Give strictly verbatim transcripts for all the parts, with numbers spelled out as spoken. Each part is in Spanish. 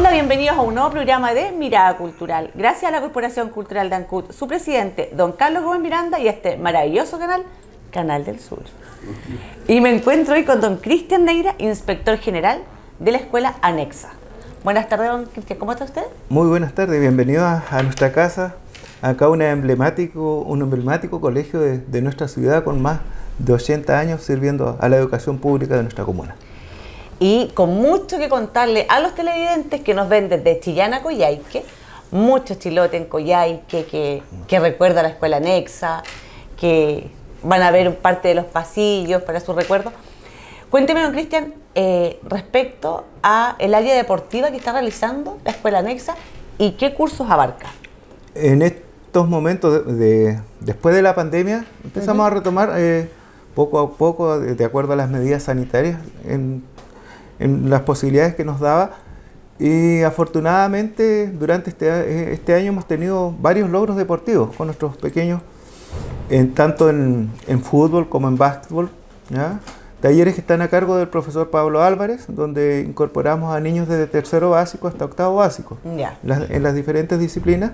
Hola, bienvenidos a un nuevo programa de Mirada Cultural. Gracias a la Corporación Cultural de Ancud, su presidente, don Carlos Gómez Miranda, y este maravilloso canal, Canal del Sur. Y me encuentro hoy con don Cristian Neira, inspector general de la Escuela Anexa. Buenas tardes, don Cristian, ¿cómo está usted? Muy buenas tardes, bienvenido a, a nuestra casa. Acá una emblemático, un emblemático colegio de, de nuestra ciudad con más de ochenta años sirviendo a la educación pública de nuestra comuna. Y con mucho que contarle a los televidentes que nos ven desde Chillán a Coyhaique, muchos chilotes en Coyhaique que, que recuerda la Escuela Anexa, que van a ver parte de los pasillos para su recuerdo. Cuénteme, don Cristian, eh, respecto a el área deportiva que está realizando la Escuela Anexa y qué cursos abarca. En estos momentos, de, de, después de la pandemia, empezamos uh-huh. a retomar eh, poco a poco, de, de acuerdo a las medidas sanitarias, en, en las posibilidades que nos daba. Y afortunadamente, durante este, este año hemos tenido varios logros deportivos con nuestros pequeños, en, tanto en, en fútbol como en básquetbol, ¿ya? Talleres que están a cargo del profesor Pablo Álvarez, donde incorporamos a niños desde tercero básico hasta octavo básico, yeah. las, en las diferentes disciplinas.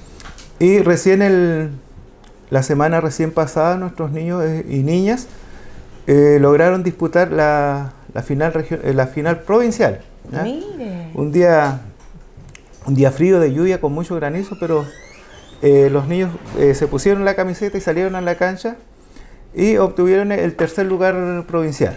Y recién el, la semana recién pasada nuestros niños y niñas eh, lograron disputar la, la, final eh, la final provincial. ¿Ya? Mire. Un día, un día frío de lluvia con mucho granizo, pero eh, los niños eh, se pusieron la camiseta y salieron a la cancha y obtuvieron el tercer lugar provincial.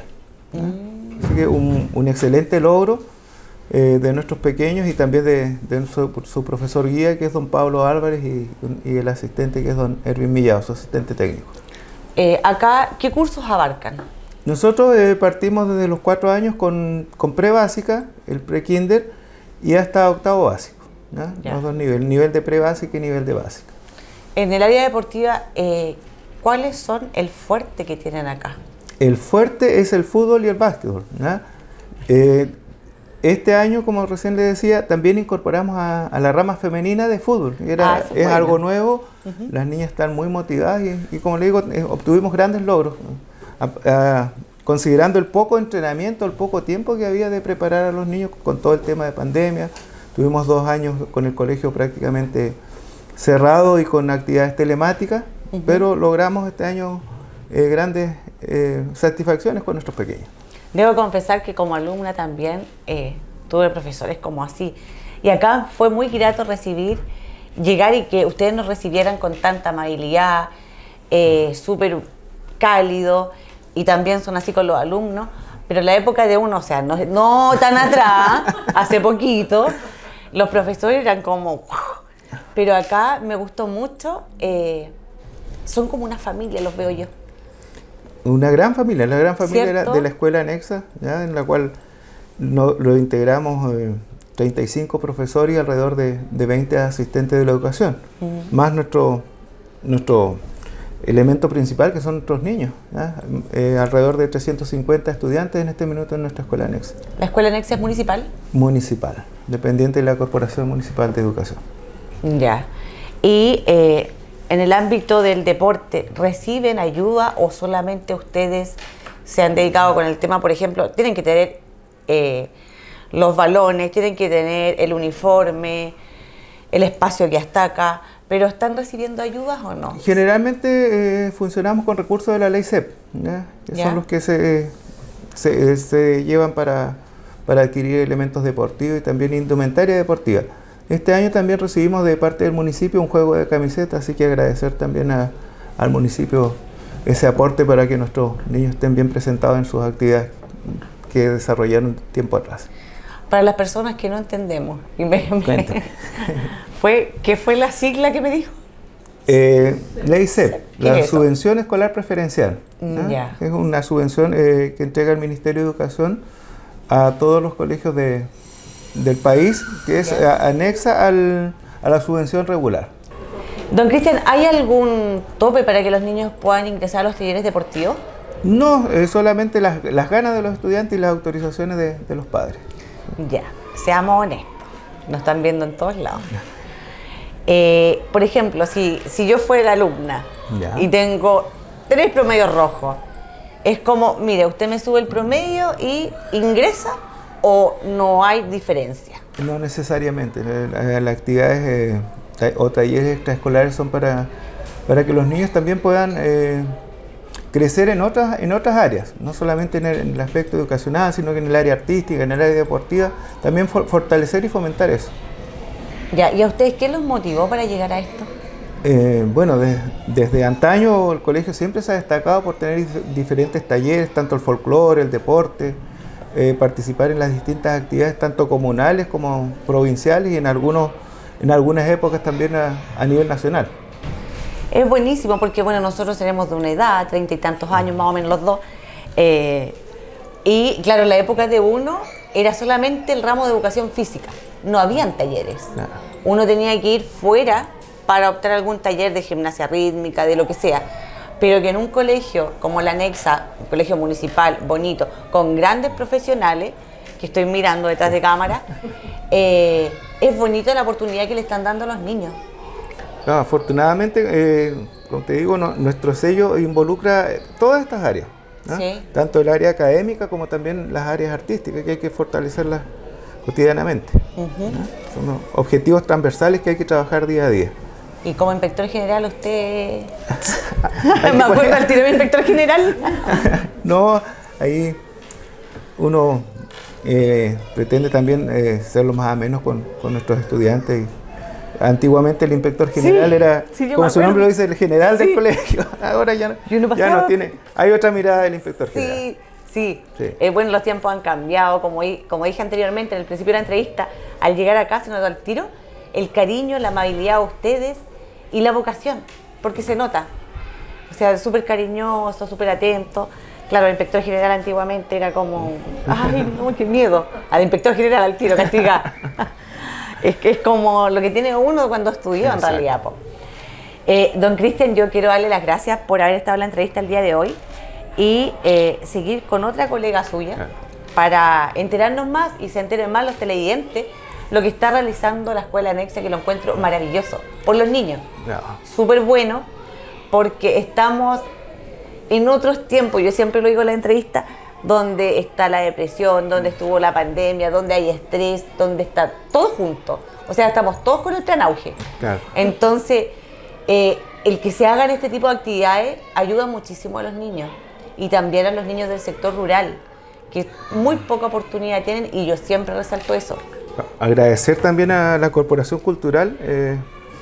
Mm. Así que un, un excelente logro eh, de nuestros pequeños y también de, de su, su profesor guía, que es don Pablo Álvarez, y, y el asistente, que es don Erwin Millado, su asistente técnico. Eh, acá, ¿qué cursos abarcan? Nosotros eh, partimos desde los cuatro años con, con pre-básica, el pre-kinder, y hasta octavo básico, ¿ya? Ya. Los dos niveles, nivel de pre-básica y nivel de básica. En el área deportiva, eh, ¿cuáles son el fuerte que tienen acá? El fuerte es el fútbol y el básquetbol, ¿ya? Eh, este año, como recién le decía, también incorporamos a, a la rama femenina de fútbol. Era, ah, es bueno. algo nuevo, uh-huh. Las niñas están muy motivadas y, y como le digo, eh, obtuvimos grandes logros. A, a, considerando el poco entrenamiento, el poco tiempo que había de preparar a los niños con todo el tema de pandemia. Tuvimos dos años con el colegio prácticamente cerrado y con actividades telemáticas, uh-huh. pero logramos este año eh, grandes eh, satisfacciones con nuestros pequeños. Debo confesar que como alumna también eh, tuve profesores como así. Y acá fue muy grato recibir, llegar y que ustedes nos recibieran con tanta amabilidad, eh, súper cálido, y también son así con los alumnos. Pero en la época de uno, o sea, no, no tan atrás, hace poquito, los profesores eran como... Pero acá me gustó mucho, eh, son como una familia, los veo yo. Una gran familia, la gran familia ¿Cierto? de la Escuela Anexa, ¿ya? En la cual no, lo integramos eh, treinta y cinco profesores y alrededor de, de veinte asistentes de la educación, mm. más nuestro, nuestro elemento principal, que son nuestros niños, eh, alrededor de trescientos cincuenta estudiantes en este minuto en nuestra Escuela Anexa. ¿La Escuela Anexa es municipal? Municipal, dependiente de la Corporación Municipal de Educación. Ya. Y eh, en el ámbito del deporte, ¿reciben ayuda o solamente ustedes se han dedicado con el tema, por ejemplo, tienen que tener eh, los balones, tienen que tener el uniforme, el espacio que hasta acá, pero están recibiendo ayudas o no? Generalmente eh, funcionamos con recursos de la ley C E P, ¿ya? Que ¿Ya? son los que se, se, se llevan para, para adquirir elementos deportivos y también indumentaria deportiva. Este año también recibimos de parte del municipio un juego de camisetas, así que agradecer también a, al municipio ese aporte para que nuestros niños estén bien presentados en sus actividades que desarrollaron tiempo atrás. Para las personas que no entendemos, y me, me, fue, ¿qué fue la sigla que me dijo? Eh, ley C E P, la es Subvención Escolar Preferencial. ¿eh? Ya. Es una subvención eh, que entrega el Ministerio de Educación a todos los colegios de... del país, que es a, anexa al, a la subvención regular. Don Cristian, ¿hay algún tope para que los niños puedan ingresar a los talleres deportivos? No, eh, solamente las, las ganas de los estudiantes y las autorizaciones de, de los padres. Ya, seamos honestos, nos están viendo en todos lados. Eh, por ejemplo, si, si yo fuera alumna ya. y tengo tres promedios rojos, es como, mire, usted me sube el promedio y ingresa o no hay diferencia? No necesariamente. Las, las actividades eh, o talleres extraescolares son para, para que los niños también puedan eh, crecer en otras, en otras áreas, no solamente en el, en el aspecto educacional, sino que en el área artística, en el área deportiva, también for, fortalecer y fomentar eso. Ya, ¿y a ustedes qué los motivó para llegar a esto? Eh, bueno, de, desde antaño el colegio siempre se ha destacado por tener diferentes talleres, tanto el folclore, el deporte, eh, participar en las distintas actividades, tanto comunales como provinciales y en, algunos, en algunas épocas también a, a nivel nacional. Es buenísimo porque, bueno, nosotros tenemos de una edad, treinta y tantos años más o menos los dos, eh, y claro, en la época de uno era solamente el ramo de educación física, no habían talleres. Claro. Uno tenía que ir fuera para optar algún taller de gimnasia rítmica, de lo que sea, pero que en un colegio como la Nexa, un colegio municipal bonito, con grandes profesionales, que estoy mirando detrás de cámara, eh, es bonito la oportunidad que le están dando a los niños. No, afortunadamente, eh, como te digo, no, nuestro sello involucra todas estas áreas, ¿no? Sí. Tanto el área académica como también las áreas artísticas, que hay que fortalecerlas cotidianamente. Uh-huh. ¿No? Son objetivos transversales que hay que trabajar día a día. Y como inspector general, usted... ¿Me acuerdo al tiro de inspector general? No, ahí uno eh, pretende también eh, ser lo más ameno con, con nuestros estudiantes. Antiguamente el inspector general sí, era, sí, como su nombre lo dice, el general sí. del colegio. Ahora ya no, no ya no tiene... Hay otra mirada del inspector general. Sí, sí. sí. Eh, bueno, los tiempos han cambiado. Como, como dije anteriormente, en el principio de la entrevista, al llegar acá se notó al tiro el cariño, la amabilidad a ustedes y la vocación, porque se nota. O sea, súper cariñoso, súper atento. Claro, el inspector general antiguamente era como, ay, no, qué miedo. Al inspector general al tiro, castiga. Es que es como lo que tiene uno cuando estudió. Exacto. En realidad. Po. Eh, don Cristian, yo quiero darle las gracias por haber estado en la entrevista el día de hoy y eh, seguir con otra colega suya claro. para enterarnos más y se enteren más los televidentes lo que está realizando la Escuela Nexa, que lo encuentro maravilloso por los niños. No. Súper bueno, porque estamos en otros tiempos, yo siempre lo digo en la entrevista, donde está la depresión, donde estuvo la pandemia, donde hay estrés, donde está todo junto. O sea, estamos todos con el plan auge. Claro. Entonces, eh, el que se hagan este tipo de actividades ayuda muchísimo a los niños y también a los niños del sector rural, que muy poca oportunidad tienen y yo siempre resalto eso. Agradecer también a la Corporación Cultural eh,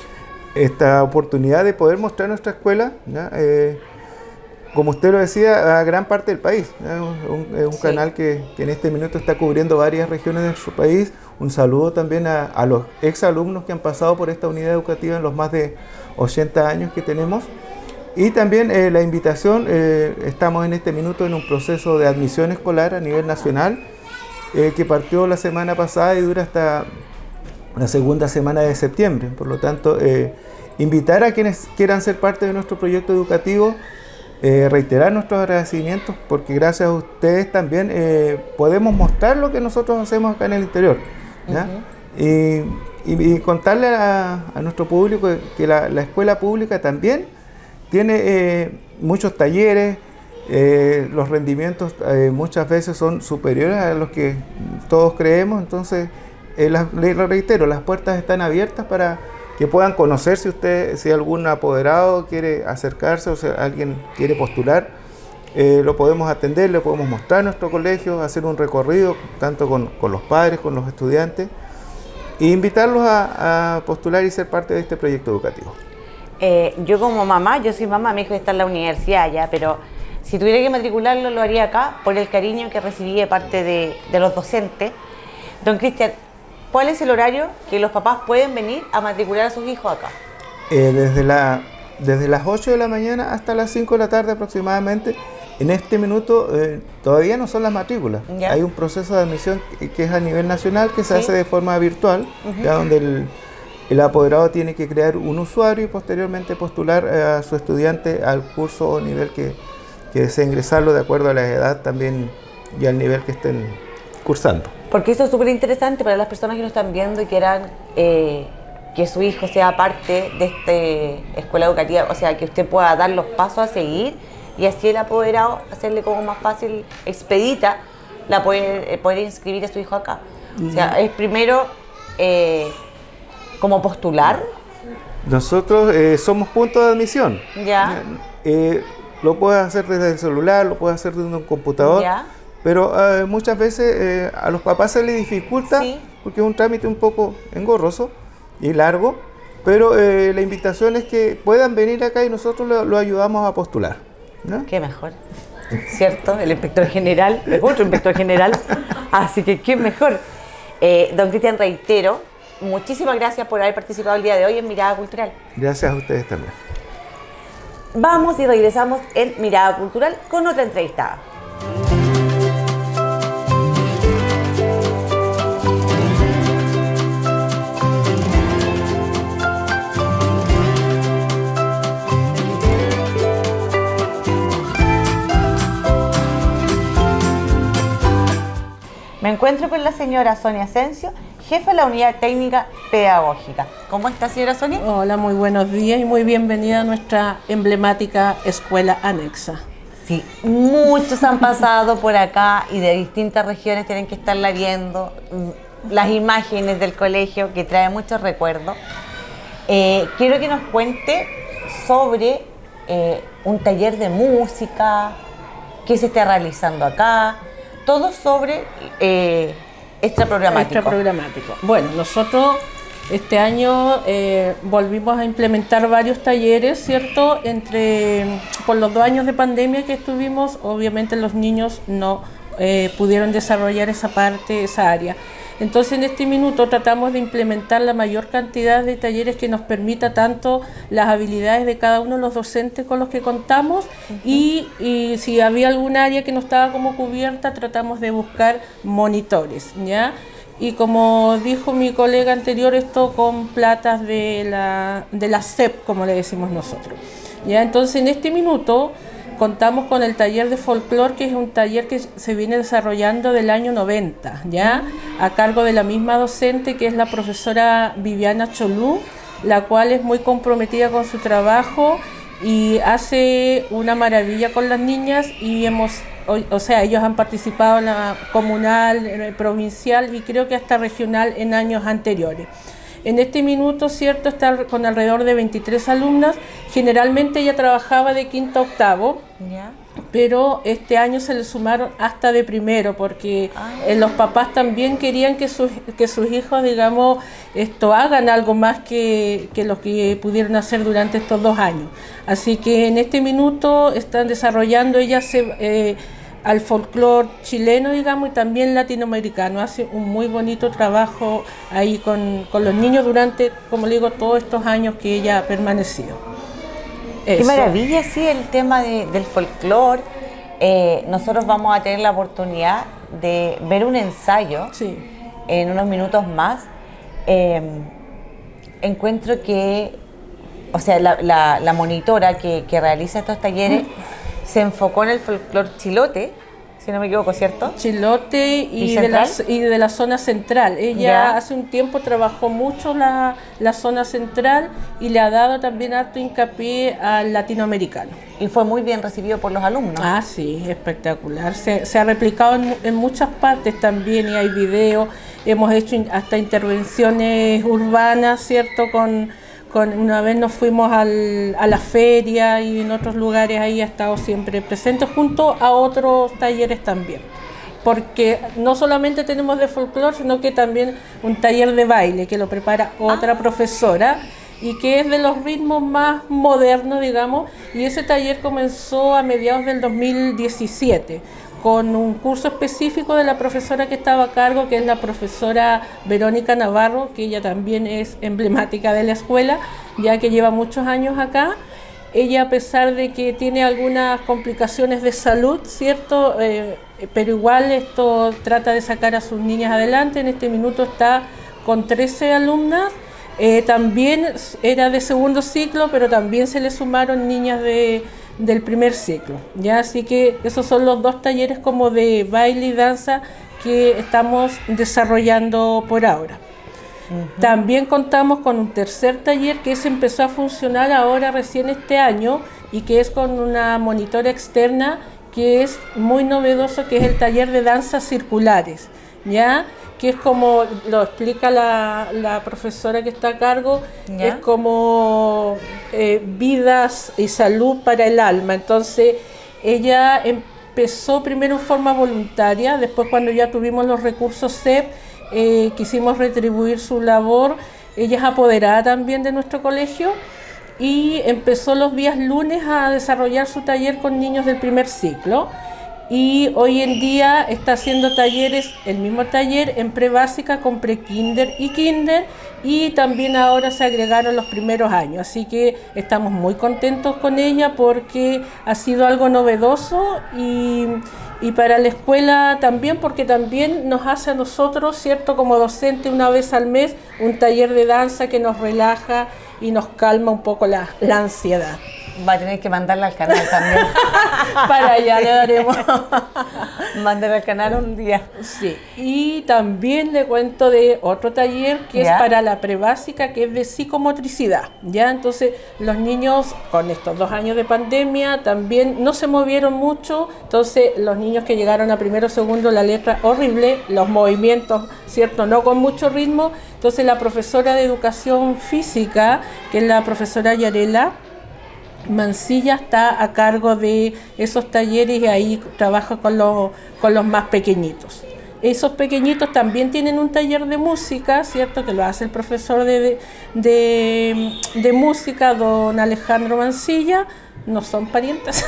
esta oportunidad de poder mostrar nuestra escuela, ¿ya? Eh, como usted lo decía, a gran parte del país. Es un, un, un sí. canal que, que en este minuto está cubriendo varias regiones de nuestro país. Un saludo también a, a los exalumnos que han pasado por esta unidad educativa en los más de ochenta años que tenemos. Y también eh, la invitación, eh, estamos en este minuto en un proceso de admisión escolar a nivel nacional, eh, que partió la semana pasada y dura hasta la segunda semana de septiembre. Por lo tanto, eh, invitar a quienes quieran ser parte de nuestro proyecto educativo, eh, reiterar nuestros agradecimientos, porque gracias a ustedes también eh, podemos mostrar lo que nosotros hacemos acá en el interior, ¿ya? Uh-huh. y, y, y contarle a, a nuestro público que la, la escuela pública también tiene eh, muchos talleres, eh, los rendimientos eh, muchas veces son superiores a los que todos creemos, entonces eh, la, le reitero, las puertas están abiertas para que puedan conocer si usted, si algún apoderado quiere acercarse o si alguien quiere postular, eh, lo podemos atender, le podemos mostrar nuestro colegio, hacer un recorrido tanto con, con los padres, con los estudiantes e invitarlos a, a postular y ser parte de este proyecto educativo. Eh, yo como mamá, yo soy mamá, mi hijo está en la universidad ya, pero si tuviera que matricularlo lo haría acá por el cariño que recibí de parte de, de los docentes. Don Cristian, ¿cuál es el horario que los papás pueden venir a matricular a sus hijos acá? Eh, desde, la, desde las ocho de la mañana hasta las cinco de la tarde aproximadamente. En este minuto eh, todavía no son las matrículas. ¿Ya? Hay un proceso de admisión que, que es a nivel nacional, que se ¿Sí? hace de forma virtual, uh-huh. ya donde el, el apoderado tiene que crear un usuario y posteriormente postular eh, a su estudiante al curso o nivel que, que desea ingresarlo de acuerdo a la edad también y al nivel que estén cursando. Porque eso es súper interesante para las personas que nos están viendo y quieran eh, que su hijo sea parte de esta escuela educativa, o sea, que usted pueda dar los pasos a seguir y así el apoderado hacerle como más fácil, expedita la poder, poder inscribir a su hijo acá. Mm. O sea, es primero eh, como postular. Nosotros eh, somos punto de admisión. Ya. Eh, lo puedes hacer desde el celular, lo puedes hacer desde un computador. Ya. Pero eh, muchas veces eh, a los papás se les dificulta, sí, porque es un trámite un poco engorroso y largo, pero eh, la invitación es que puedan venir acá y nosotros lo, lo ayudamos a postular, ¿no? Qué mejor, ¿cierto? El inspector general, es otro inspector general, así que qué mejor. Eh, don Cristian, reitero, muchísimas gracias por haber participado el día de hoy en Mirada Cultural. Gracias a ustedes también. Vamos y regresamos en Mirada Cultural con otra entrevistada. Me encuentro con la señora Sonia Asensio, jefa de la Unidad Técnica Pedagógica. ¿Cómo está, señora Sonia? Hola, muy buenos días y muy bienvenida a nuestra emblemática escuela anexa. Sí, muchos han pasado por acá y de distintas regiones tienen que estarla viendo. Las imágenes del colegio que trae muchos recuerdos. Eh, quiero que nos cuente sobre eh, un taller de música, qué se está realizando acá. Todo sobre eh, extra programático. Extra programático. Bueno, nosotros este año eh, volvimos a implementar varios talleres, ¿cierto? Entre, por los dos años de pandemia que estuvimos, obviamente los niños no eh, pudieron desarrollar esa parte, esa área. Entonces en este minuto tratamos de implementar la mayor cantidad de talleres que nos permita tanto las habilidades de cada uno de los docentes con los que contamos, uh-huh, y, y si había algún área que no estaba como cubierta, tratamos de buscar monitores, ¿ya? Y como dijo mi colega anterior, esto con platas de la, de la S E P, como le decimos nosotros, ¿ya? Entonces en este minuto contamos con el taller de folclore, que es un taller que se viene desarrollando del año noventa, ¿ya? A cargo de la misma docente, que es la profesora Viviana Cholú, la cual es muy comprometida con su trabajo y hace una maravilla con las niñas, y hemos, o, o sea, ellos han participado en la comunal, en el provincial y creo que hasta regional en años anteriores. En este minuto, ¿cierto?, está con alrededor de veintitrés alumnas. Generalmente ella trabajaba de quinto a octavo, ¿ya?, pero este año se le sumaron hasta de primero, porque ah. eh, los papás también querían que sus, que sus hijos, digamos, esto, hagan algo más que, que lo que pudieron hacer durante estos dos años. Así que en este minuto están desarrollando, ellas se... Eh, al folclore chileno, digamos, y también latinoamericano. Hace un muy bonito trabajo ahí con, con los niños durante, como le digo, todos estos años que ella ha permanecido. Eso. Qué maravilla, sí, el tema de, del folclore. Eh, nosotros vamos a tener la oportunidad de ver un ensayo, sí, en unos minutos más. Eh, encuentro que, o sea, la, la, la monitora que, que realiza estos talleres se enfocó en el folclore chilote, si no me equivoco, ¿cierto? Chilote y, ¿Y, de, la, y de la zona central. Ella ¿Ya? hace un tiempo trabajó mucho la, la zona central y le ha dado también harto hincapié al latinoamericano. Y fue muy bien recibido por los alumnos. Ah, sí, espectacular. Se, se ha replicado en, en muchas partes también, y hay videos. Hemos hecho hasta intervenciones urbanas, ¿cierto?, con... Con, una vez nos fuimos al, a la feria y en otros lugares, ahí ha estado siempre presente junto a otros talleres también. Porque no solamente tenemos de folclore, sino que también un taller de baile que lo prepara otra ah. profesora y que es de los ritmos más modernos, digamos, y ese taller comenzó a mediados del dos mil diecisiete. Con un curso específico de la profesora que estaba a cargo, que es la profesora Verónica Navarro, que ella también es emblemática de la escuela, ya que lleva muchos años acá. Ella, a pesar de que tiene algunas complicaciones de salud, ¿cierto?, eh, pero igual esto trata de sacar a sus niñas adelante. En este minuto está con trece alumnas. Eh, también era de segundo ciclo, pero también se le sumaron niñas de... del primer ciclo, ya, así que esos son los dos talleres como de baile y danza que estamos desarrollando por ahora. Uh-huh. También contamos con un tercer taller que se empezó a funcionar ahora recién este año y que es con una monitora externa que es muy novedoso, que es el taller de danzas circulares, ¿ya? Que es como lo explica la, la profesora que está a cargo, ¿ya? Es como eh, vidas y salud para el alma. Entonces ella empezó primero en forma voluntaria, después cuando ya tuvimos los recursos C E P, eh, quisimos retribuir su labor. Ella es apoderada también de nuestro colegio y empezó los días lunes a desarrollar su taller con niños del primer ciclo. Y hoy en día está haciendo talleres, el mismo taller en pre-básica con pre-kinder y kinder, y también ahora se agregaron los primeros años. Así que estamos muy contentos con ella porque ha sido algo novedoso y, y para la escuela también, porque también nos hace a nosotros, ¿cierto?, como docente una vez al mes, un taller de danza que nos relaja y nos calma un poco la, la ansiedad. Va a tener que mandarla al canal también. Para allá le daremos. Mandarla al canal un día. Sí. Y también le cuento de otro taller que ¿ya? es para la prebásica, que es de psicomotricidad. ¿Ya? Entonces, los niños con estos dos años de pandemia también no se movieron mucho. Entonces, los niños que llegaron a primero o segundo, la letra horrible, los movimientos, ¿cierto?, no con mucho ritmo. Entonces, la profesora de educación física, que es la profesora Yarela Mancilla, está a cargo de esos talleres y ahí trabaja con los, con los más pequeñitos. Esos pequeñitos también tienen un taller de música, ¿cierto?, que lo hace el profesor de, de, de música, don Alejandro Mancilla. No son parientes.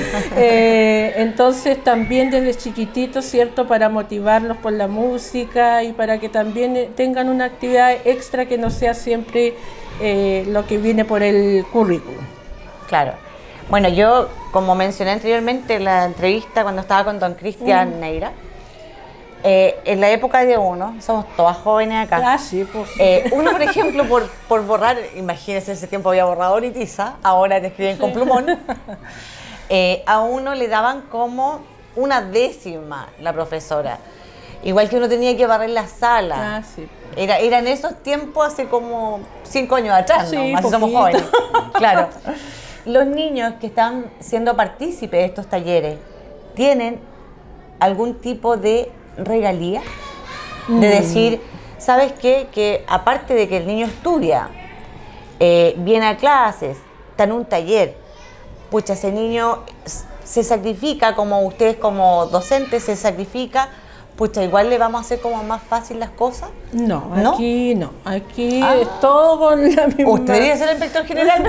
eh, entonces también desde chiquititos, ¿cierto?, para motivarlos por la música y para que también tengan una actividad extra que no sea siempre eh, lo que viene por el currículum. Claro. Bueno, yo, como mencioné anteriormente en la entrevista cuando estaba con don Cristian mm. Neira, eh, en la época de uno, somos todas jóvenes acá. Ah, sí, pues. Eh, uno, por ejemplo, por, por borrar, imagínense, ese tiempo había borrador y tiza, ahora te escriben sí. con plumón. Eh, a uno le daban como una décima la profesora. Igual que uno tenía que barrer la sala. Ah, sí. Era, era en esos tiempos hace como cinco años atrás, sí, ¿no? Así somos jóvenes. Claro. Los niños que están siendo partícipes de estos talleres, ¿tienen algún tipo de regalía? De mm. decir, ¿sabes qué? Que aparte de que el niño estudia, eh, viene a clases, está en un taller, pucha, ese niño se sacrifica, como ustedes como docentes se sacrifica, pucha, igual le vamos a hacer como más fácil las cosas. No, ¿no? Aquí no, aquí ah. es todo con la misma. Usted debería ser el inspector general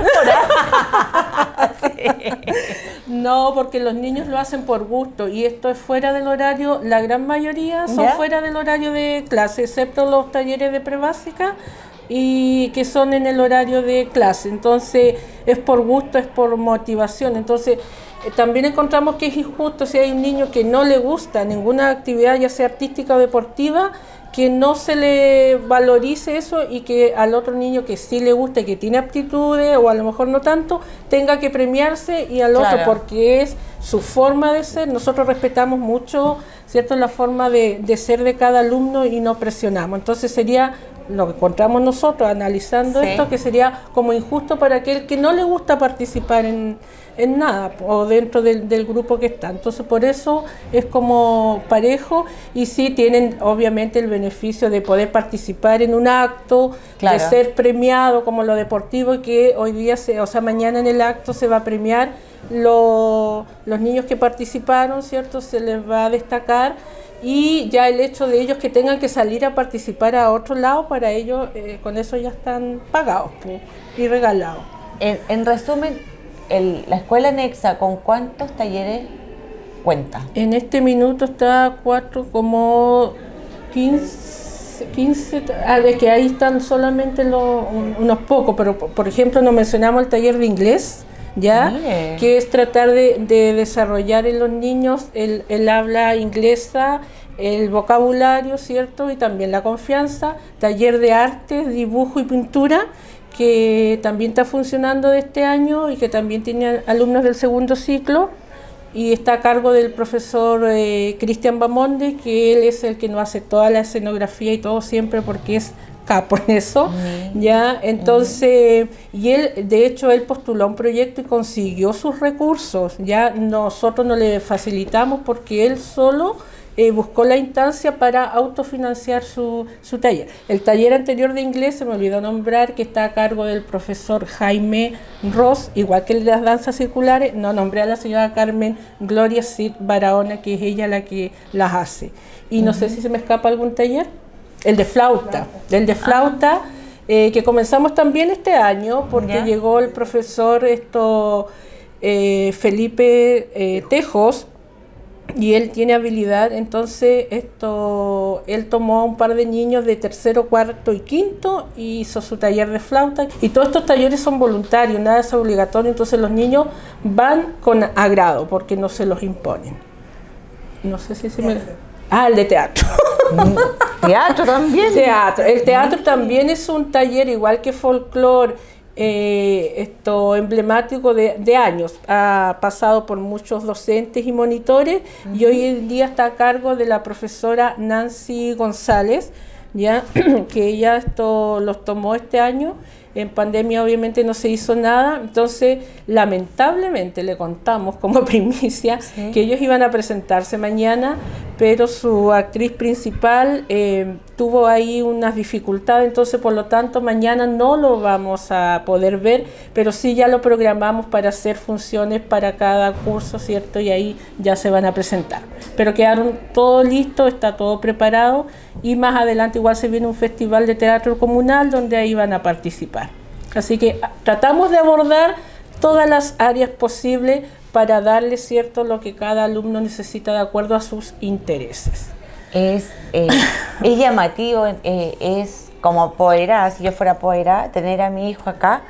ahora. Sí. No, porque los niños lo hacen por gusto y esto es fuera del horario, la gran mayoría son ¿ya? fuera del horario de clase, excepto los talleres de prebásica y que son en el horario de clase. Entonces es por gusto, es por motivación. Entonces también encontramos que es injusto si hay un niño que no le gusta ninguna actividad, ya sea artística o deportiva, que no se le valorice eso y que al otro niño que sí le gusta y que tiene aptitudes o a lo mejor no tanto, tenga que premiarse y al claro. otro porque es su forma de ser. Nosotros respetamos mucho, ¿cierto?, la forma de, de ser de cada alumno y no presionamos. Entonces sería lo que encontramos nosotros analizando sí. esto, que sería como injusto para aquel que no le gusta participar en, en nada o dentro del, del grupo que está. Entonces por eso es como parejo y sí tienen obviamente el beneficio de poder participar en un acto, claro. de ser premiado como lo deportivo y que hoy día, se, o sea mañana en el acto se va a premiar lo, los niños que participaron, ¿cierto? Se les va a destacar. Y ya el hecho de ellos que tengan que salir a participar a otro lado, para ellos eh, con eso ya están pagados pues, y regalados. En, en resumen, el, la escuela Nexa, ¿con cuántos talleres cuenta? En este minuto está cuatro, como quince, quince, ah, de que ahí están solamente los, unos pocos, pero por ejemplo nos mencionamos el taller de inglés, ¿ya? Mire. Que es tratar de, de desarrollar en los niños el, el habla inglesa, el vocabulario, ¿cierto? Y también la confianza. Taller de artes, dibujo y pintura, que también está funcionando de este año y que también tiene alumnos del segundo ciclo y está a cargo del profesor eh, Cristian Bamonde, que él es el que nos hace toda la escenografía y todo siempre porque es capo en eso, mm. ya, entonces, mm. y él, de hecho, él postuló un proyecto y consiguió sus recursos, ya nosotros no le facilitamos porque él solo eh, buscó la instancia para autofinanciar su, su taller. El taller anterior de inglés, se me olvidó nombrar, que está a cargo del profesor Jaime Ross, igual que el de las danzas circulares, no nombré a la señora Carmen Gloria Cid Barahona, que es ella la que las hace. Y no uh-huh. sé si se me escapa algún taller. El de flauta, el de flauta, eh, que comenzamos también este año, porque ¿ya? Llegó el profesor esto, eh, Felipe eh, Tejos, y él tiene habilidad, entonces esto, él tomó a un par de niños de tercero, cuarto y quinto y hizo su taller de flauta. Y todos estos talleres son voluntarios, nada es obligatorio, entonces los niños van con agrado, porque no se los imponen. No sé si se me... Ah, el de teatro. ¿Teatro también? Teatro. El teatro sí. También es un taller, igual que folclore, eh, esto emblemático de, de años. Ha pasado por muchos docentes y monitores, uh-huh. y hoy en día está a cargo de la profesora Nancy González, ya que ella esto los tomó este año. En pandemia obviamente no se hizo nada, entonces lamentablemente le contamos como primicia sí. que ellos iban a presentarse mañana, pero su actriz principal eh, tuvo ahí unas dificultades, entonces por lo tanto mañana no lo vamos a poder ver, pero sí ya lo programamos para hacer funciones para cada curso, ¿cierto? Y ahí ya se van a presentar. Pero quedaron todo listo, está todo preparado, y más adelante igual se viene un festival de teatro comunal donde ahí van a participar. Así que tratamos de abordar todas las áreas posibles para darle cierto lo que cada alumno necesita de acuerdo a sus intereses. Es, eh, es llamativo, eh, es como poderá, si yo fuera poderá, tener a mi hijo acá,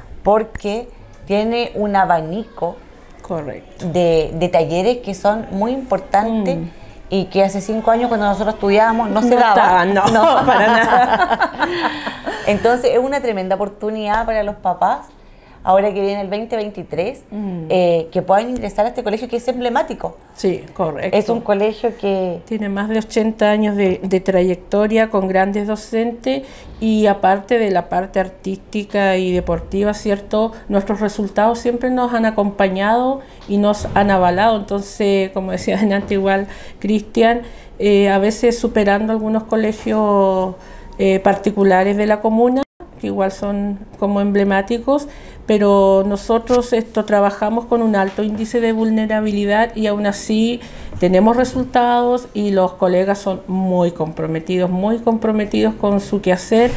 porque tiene un abanico correcto de, de talleres que son muy importantes. Mm. Y que hace cinco años cuando nosotros estudiábamos no se no daba. Estaba, no, no, para nada. Entonces es una tremenda oportunidad para los papás, ahora que viene el veinte veintitrés, mm. eh, que puedan ingresar a este colegio que es emblemático. Sí, correcto. Es un colegio que... tiene más de ochenta años de, de trayectoria con grandes docentes, y aparte de la parte artística y deportiva, ¿cierto? Nuestros resultados siempre nos han acompañado y nos han avalado. Entonces, como decía antes igual Cristian, eh, a veces superando algunos colegios eh, particulares de la comuna, que igual son como emblemáticos, pero nosotros esto trabajamos con un alto índice de vulnerabilidad y aún así tenemos resultados, y los colegas son muy comprometidos, muy comprometidos con su quehacer.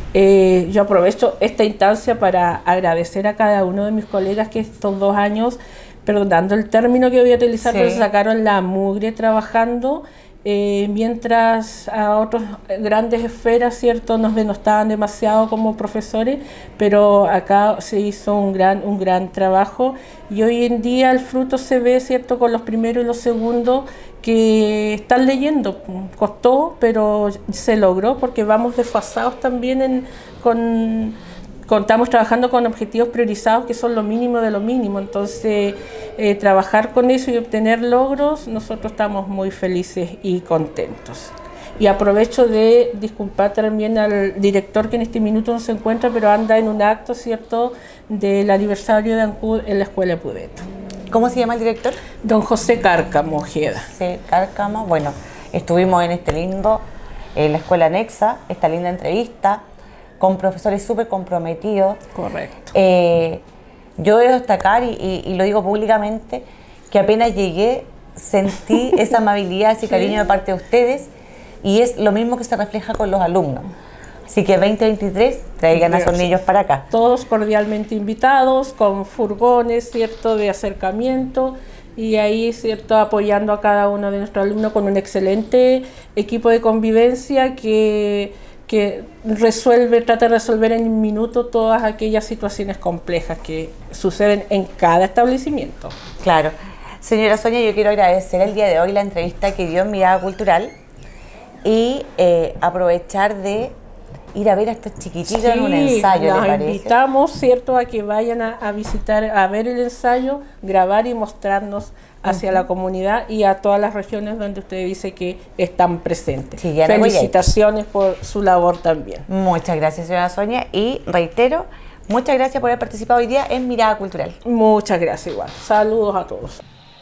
Eh, yo aprovecho esta instancia para agradecer a cada uno de mis colegas que estos dos años, perdonando el término que voy a utilizar, sí. pero se sacaron la mugre trabajando. Eh, mientras a otras grandes esferas, ¿cierto?, nos denostaban demasiado como profesores, pero acá se hizo un gran, un gran trabajo, y hoy en día el fruto se ve, ¿cierto?, con los primeros y los segundos que están leyendo. Costó, pero se logró, porque vamos desfasados también en, con... Estamos trabajando con objetivos priorizados que son lo mínimo de lo mínimo, entonces eh, trabajar con eso y obtener logros, nosotros estamos muy felices y contentos. Y aprovecho de disculpar también al director que en este minuto no se encuentra, pero anda en un acto, ¿cierto?, del aniversario de ANCUD en la Escuela Pudeto. ¿Cómo se llama el director? Don José Cárcamo Ojeda. José Cárcamo, bueno, estuvimos en este lindo, en la Escuela Anexa, esta linda entrevista, con profesores súper comprometidos. Correcto. Eh, yo debo destacar, y, y, y lo digo públicamente, que apenas llegué sentí esa amabilidad, ese sí. cariño de parte de ustedes, y es lo mismo que se refleja con los alumnos. Así que veinte veintitrés, traigan a sus niños para acá. Todos cordialmente invitados, con furgones, ¿cierto?, de acercamiento, y ahí, ¿cierto?, apoyando a cada uno de nuestros alumnos con un excelente equipo de convivencia que... que resuelve, trata de resolver en un minuto todas aquellas situaciones complejas que suceden en cada establecimiento. Claro. Señora Sonia, yo quiero agradecer el día de hoy la entrevista que dio en Mirada Cultural, y eh, aprovechar de ir a ver a estos chiquititos Sí, en un ensayo, los ¿le parece? invitamos, ¿cierto?, a que vayan a, a visitar, a ver el ensayo, grabar y mostrarnos hacia uh-huh. la comunidad y a todas las regiones donde usted dice que están presentes. Sí, ya felicitaciones por su labor también. Muchas gracias, señora Sonia, y reitero, muchas gracias por haber participado hoy día en Mirada Cultural. Muchas gracias igual. Saludos a todos.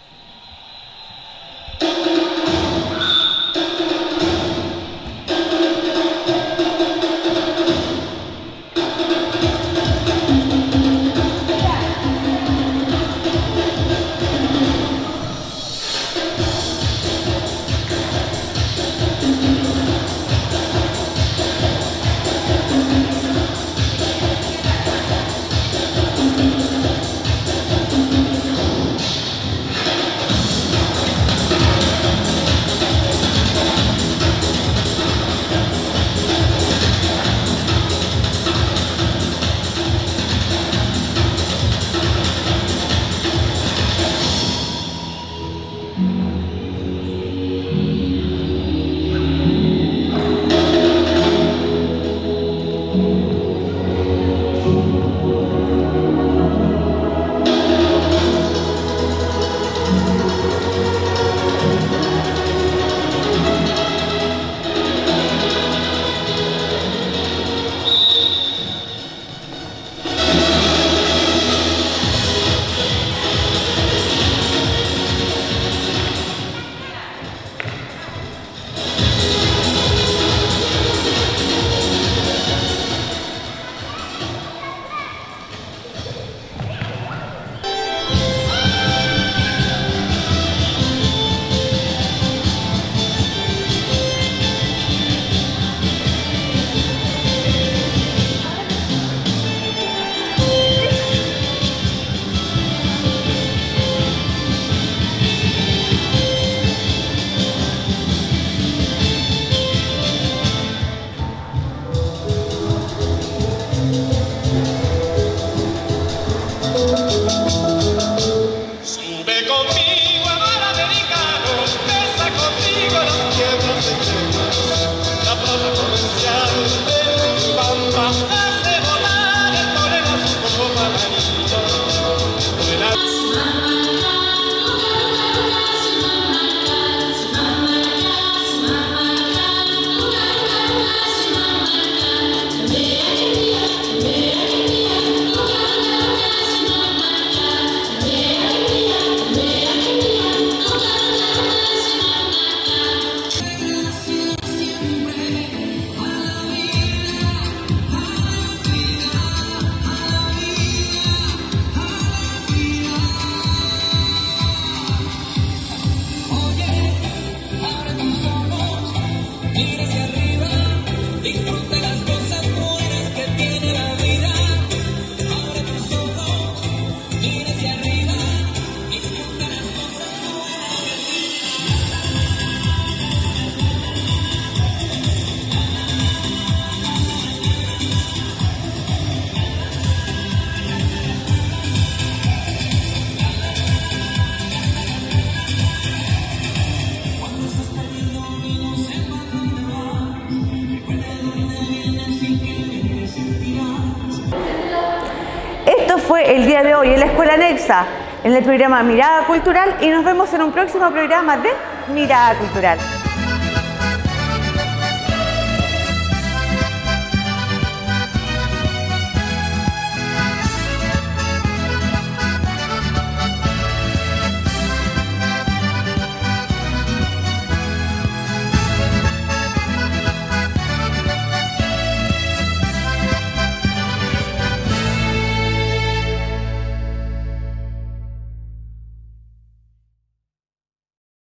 Fue el día de hoy en la Escuela Nexa, en el programa Mirada Cultural, y nos vemos en un próximo programa de Mirada Cultural.